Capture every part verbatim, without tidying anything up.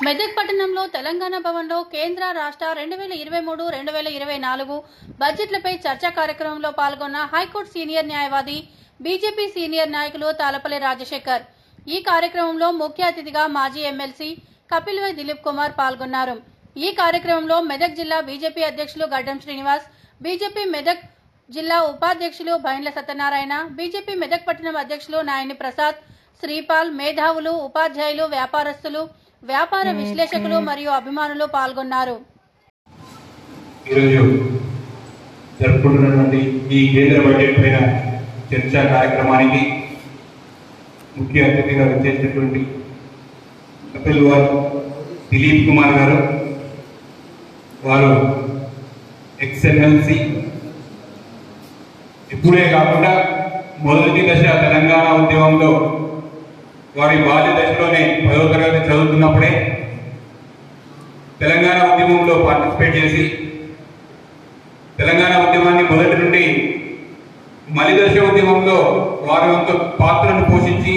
మెదక్ పట్టణంలో తెలంగాణ భవన్లో కేంద్ర రాష్ట్ర రెండు వేల ఇరవై మూడు రెండు వేల ఇరవై నాలుగు బడ్జెట్లపై చర్చా కార్యక్రమంలో పాల్గొన్న హైకోర్టు సీనియర్ న్యాయవాది బీజేపీ సీనియర్ నాయకులు తాలపల్లి రాజశేఖర్. ఈ కార్యక్రమంలో ముఖ్య అతిథిగా మాజీ ఎమ్మెల్సీ కపిల్వై దిలీప్ కుమార్ పాల్గొన్నారు. ఈ కార్యక్రమంలో మెదక్ జిల్లా బీజేపీ అధ్యక్షులు గడ్డం శ్రీనివాస్, బీజేపీ మెదక్ జిల్లా ఉపాధ్యక్షులు బైండ్ల సత్యనారాయణ, బీజేపీ మెదక్ పట్టణం అధ్యక్షులు నాయని ప్రసాద్, శ్రీపాల్, మేధావులు, ఉపాధ్యాయులు, వ్యాపారస్తులు, వ్యాపార విశ్లేషకులు మరియు అభిమానులు పాల్గొన్నారు. ఈరోజు జరుపుకుంటున్నటువంటి ఈ కేంద్ర బడ్జెట్ పైన చర్చా కార్యక్రమానికి ముఖ్య అతిథిగా వచ్చేటటువంటి కపిల్వై దిలీప్ కుమార్ గారు, వారు ఎక్స్ఎమ్మెల్సీ, ఇప్పుడే కాకుండా మొదటి దశ తెలంగాణ ఉద్యమంలో వారి బాల్య దశలోనే పదో తరగతి చదువుతున్నప్పుడే తెలంగాణ ఉద్యమంలో పార్టిసిపేట్ చేసి తెలంగాణ ఉద్యమాన్ని మొదటి నుండి మలి దశ ఉద్యమంలో వారి యొక్క పాత్రను పోషించి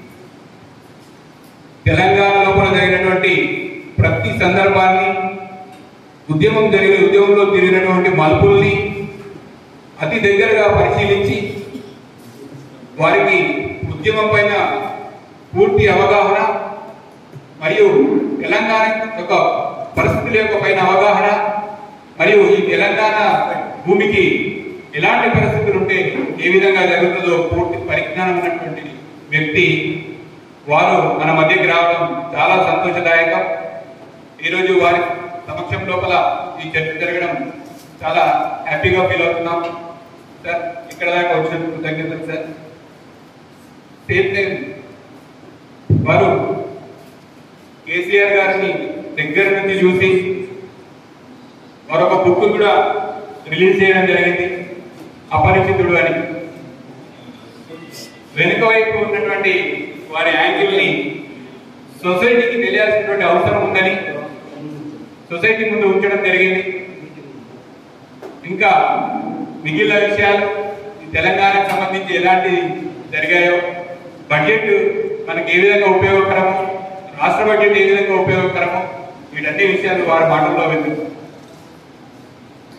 తెలంగాణ లోపల జరిగినటువంటి ప్రతి సందర్భాన్ని, ఉద్యమం జరిగిన ఉద్యమంలో తిరిగినటువంటి మలుపుల్ని అతి దగ్గరగా పరిశీలించి వారికి ఉద్యమం పైన పూర్తి అవగాహన మరియు తెలంగాణ యొక్క పరిస్థితుల యొక్క పైన అవగాహన మరియు ఈ తెలంగాణ భూమికి ఎలాంటి పరిస్థితులు ఉంటే ఏ విధంగా జరుగుతుందో పూర్తి పరిజ్ఞానం ఉన్నటువంటి వ్యక్తి వారు మన మధ్యకి రావడం చాలా సంతోషదాయకం. ఈరోజు వారి సమక్షం లోపల ఈ చర్చ జరగడం చాలా హ్యాపీగా ఫీల్ అవుతున్నాం సార్. ఇక్కడ దాకా వచ్చిన కృతజ్ఞతలు సార్. సేమ్ టైం వారు కేసీఆర్ గారిని దగ్గర నుంచి చూసి మరొక బుక్ కూడా రిలీజ్ చేయడం జరిగింది, అపరిచితుడు అని. వెనుక వైపు ఉన్నటువంటి వారి యాంగిల్ ని సొసైటీకి తెలియాల్సినటువంటి అవసరం ఉందని సొసైటీ ముందు ఉంచడం జరిగింది. ఇంకా మిగిలిన విషయాలు తెలంగాణకు సంబంధించి ఎలాంటి జరిగాయో, బడ్జెట్ మనకి ఏ విధంగా ఉపయోగకరమో, రాష్ట్ర బడ్జెట్ ఏ విధంగా ఉపయోగకరమో, వీటన్ని విషయాలు వారి మాటల్లో వింటారు.